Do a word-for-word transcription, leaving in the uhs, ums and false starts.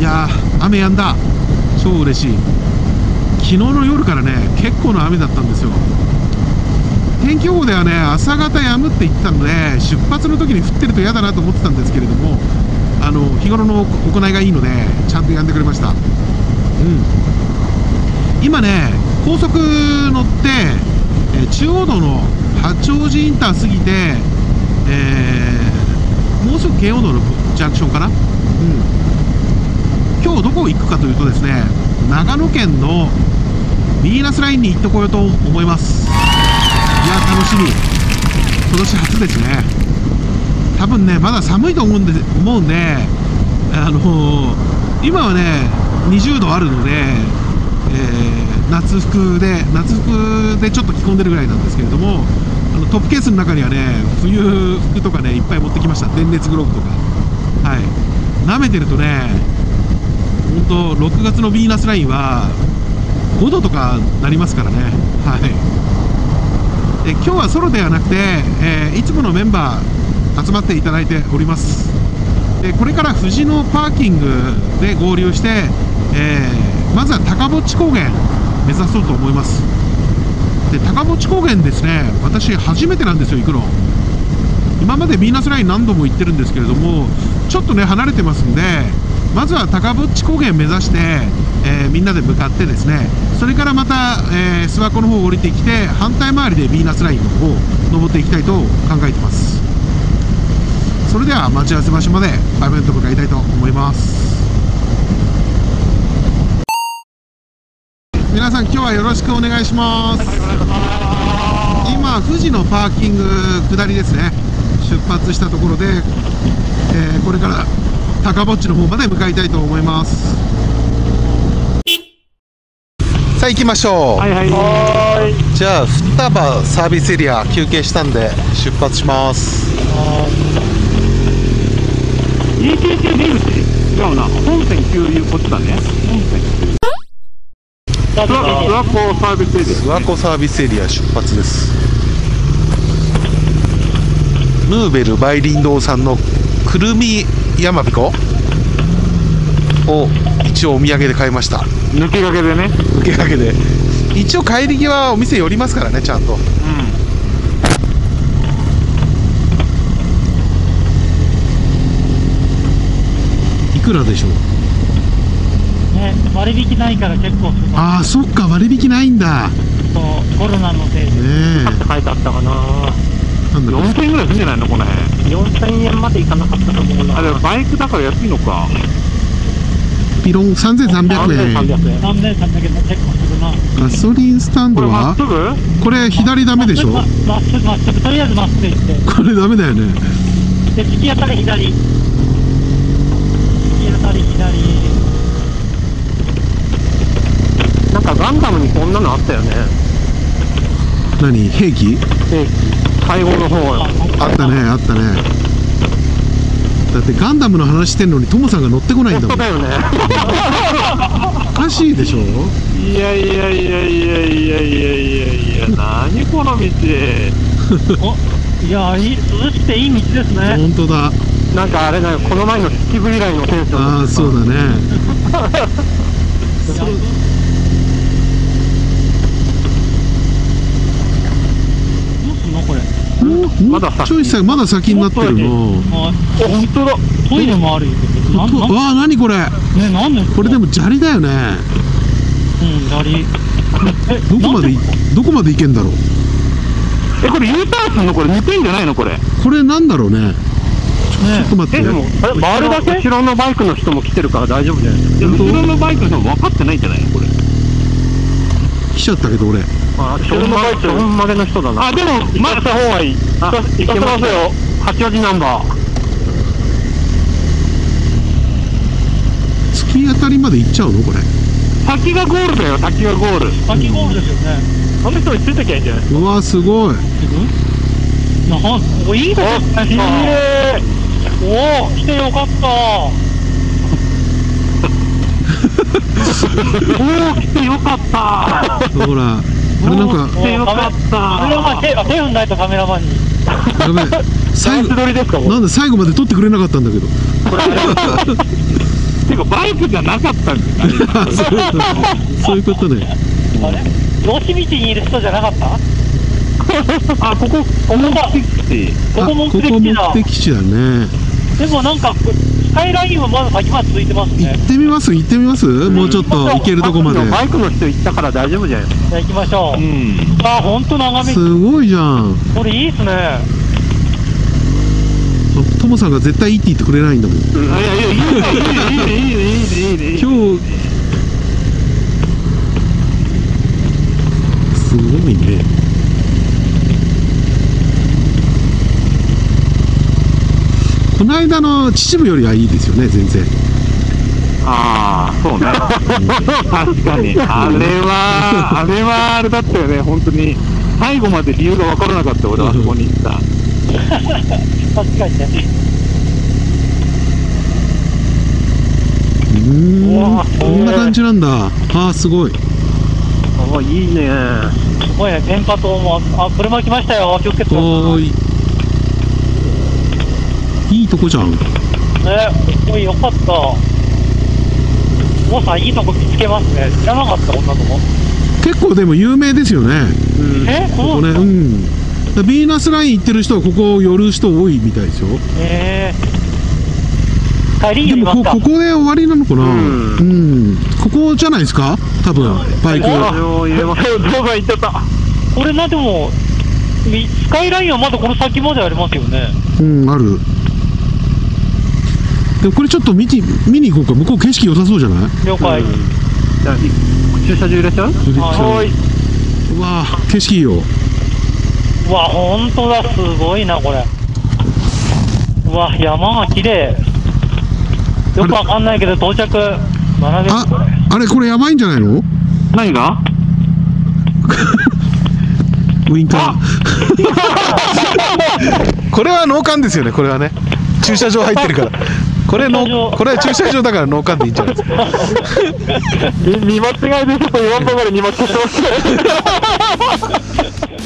やー、雨やんだ。超嬉しい。昨日の夜からね、結構の雨だったんですよ。天気予報ではね、朝方止むって言ってたので、出発の時に降ってると嫌だなと思ってたんですけれども、あの日頃の行いがいいのでちゃんと止んでくれました。うん、今ね、高速乗って、えー、中央道の八王子インター過ぎて、えー、もうすぐ京王道のジャンクションかな。うん、今日どこ行くかというとですね、長野県のヴィーナスラインに行ってこようと思います。いや楽しみ。今年初ですね。多分ねまだ寒いと思うんで思うんであのー、今はねにじゅうどあるので、えー、夏服で夏服でちょっと着込んでるぐらいなんですけれども、あのトップケースの中にはね冬服とかねいっぱい持ってきました。電熱グローブとか。はい、舐めてるとね、本当ろくがつのヴィーナスラインはごどとかなりますからね。はい。で今日はソロではなくて、えー、いつものメンバー集まっていただいております。でこれから富士野パーキングで合流して、えー、まずは高墓地高原目指そうと思います。で高墓地高原ですね、私初めてなんですよ行くの。今までヴィーナスライン何度も行ってるんですけれども、ちょっとね離れてますんで、まずは高墓地高原目指して、えー、みんなで向かってですね、それからまた、えー、諏訪湖の方を降りてきて反対回りでヴィーナスラインの方を登っていきたいと考えてます。それでは待ち合わせ場所までバイバイと向かいたいと思います。皆さん今日はよろしくお願いします。今富士のパーキング下りですね、出発したところで、えー、これから高墓地の方まで向かいたいと思います。さあ行きましょう。 はいはい。はーい。じゃあ双葉サービスエリア休憩したんで出発します。 イーティーティー 出口違うな。本線給油こっちだね。本線諏訪湖サービスエリア。 諏訪湖サービスエリア出発です。ヌーベルバイリン堂さんのくるみやまびこを一応お土産で買いました。 抜けがけでね。 抜けがけで一応帰り際お店寄りますからね、ちゃんと。うん、いくらでしょうね、割引ないから結構。 ああそっか、割引ないんだ。 そうコロナのせいでねえ書いてあったかな。 なんだろう、 よんせんえんぐらいするんじゃないのこの辺。 よんせんえんまでいかなかったと思うな。 あれバイクだから安いのか。 ピロンさんぜんさんびゃくえん。 さんぜんさんびゃくえん結構するな。 ガソリンスタンドこれまはっすぐ。 これ左ダメでしょ。 まっすぐまっすぐ、とりあえずまっすぐ行って、 これダメだよね。 で突き当たり左、突き当たり左。 なんかガンダムにこんなのあったよね。 何、兵器？ 兵器最後の方。 あったね、あったね。だってガンダムの話してんのにトモさんが乗ってこないんだもん。 だよね。 おかしいでしょ。 いやいやいやいやいやいやいやいや、何この道。 お、いやいい、涼しくていい道ですね。 本当だ。 なんかあれだよ、この前のスキブリラインのテンション。 ああそうだね。まだちょいさまだ先になってるの。 あ、本当だ。トイレもあるよ。 わあ、何これ。 ね、なんでこれでも砂利だよね。 うん、砂利。 どこまでどこまで行けんだろう。 え、これ U ターンするの？これ抜けんじゃないのこれ。 これなんだろうね。ちょっと待って。 え、でも回るだけ？後ろのバイクの人も来てるから大丈夫じゃないですか。後ろのバイクの人も分かってないんじゃないのこれ。 来ちゃったけど俺。 あ、後ろのバイクのまでの人だな。あ、でも待った方がいい。あ、行けますよ。八王子ナンバー。 突き当たりまで行っちゃうのこれ。 先がゴールだよ、先がゴール。 先ゴールですよね。 あの人についてきゃいいんじゃない？ うわすごい。 なお、いいですね。きれい。おお、来てよかった。 おお、来てよかった。 ほら、あれなんか。 来てよかった。 カメラマン手、手踏んないとカメラマンに。 やべ。最後、なんで最後まで撮ってくれなかったんだけど。 ていうかバイクじゃなかったんですよ。 あそういうことそういうことね。 あれ漁師道にいる人じゃなかった？ あ、ここ、ここ目的地。 ここ目的地だ。 あここ目的地だね。 でもなんかスカイラインはまだ先まで続いてます行ね。 ってみます行ってみます、もうちょっと行けるとこまで。 バイクの人行ったから大丈夫じゃないですか。 じゃあ行きましょう。 うん。 あ、ほんと眺め、 すごいじゃん。 これいいっすね。 トモさんが絶対いいって言ってくれないんだもん。 いやいや、いいね、いいね、いいね、いいね、いいね、いいね。 今日すごいね。この間の秩父よりはいいですよね、全然。 ああ、そうね。確かに。あれは、あれはあれだったよね、本当に。最後まで理由が分からなかった、俺はあそこに行った。 確かにね。 うーん、 うわこんな感じなんだ。ああ、すごい。 あ、いいね。 すごいね、電波塔も、あ、車来ましたよ、気をつけてください。 おーい。いいとこじゃん。 ね、すごいよかった。もうさん、いいとこ見つけますね。知らなかった、こんなとこ。 結構でも有名ですよね。 え、 ここね、 そううん。ヴィーナスライン行ってる人はここ寄る人多いみたいですよ。 えー、帰りにでもこ寄りますか。 ここで終わりなのかな。うんん。ここじゃないですか。多分バイク。 入れます。動画行っちゃった。 これな、でも、みスカイラインはまだこの先までありますよね。 うんある。でもこれちょっと見に見に行こうか。向こう景色良さそうじゃない。 了解。 じゃあ、駐車場入れちゃう？ はーい。 うわあ景色いいよ。 うわ、ほんとだ、すごいな、これ。うわ、山が綺麗。よくわかんないけど、到着。並べるあこれ。 あれこれやばいんじゃないの。 何が？ ウインカー。これは農館ですよね。これはね駐車場入ってるから。これの駐車場これは駐車場だから農館でいいんじゃないですか。 見間違いでちょっとよんどまで見間違ってますね。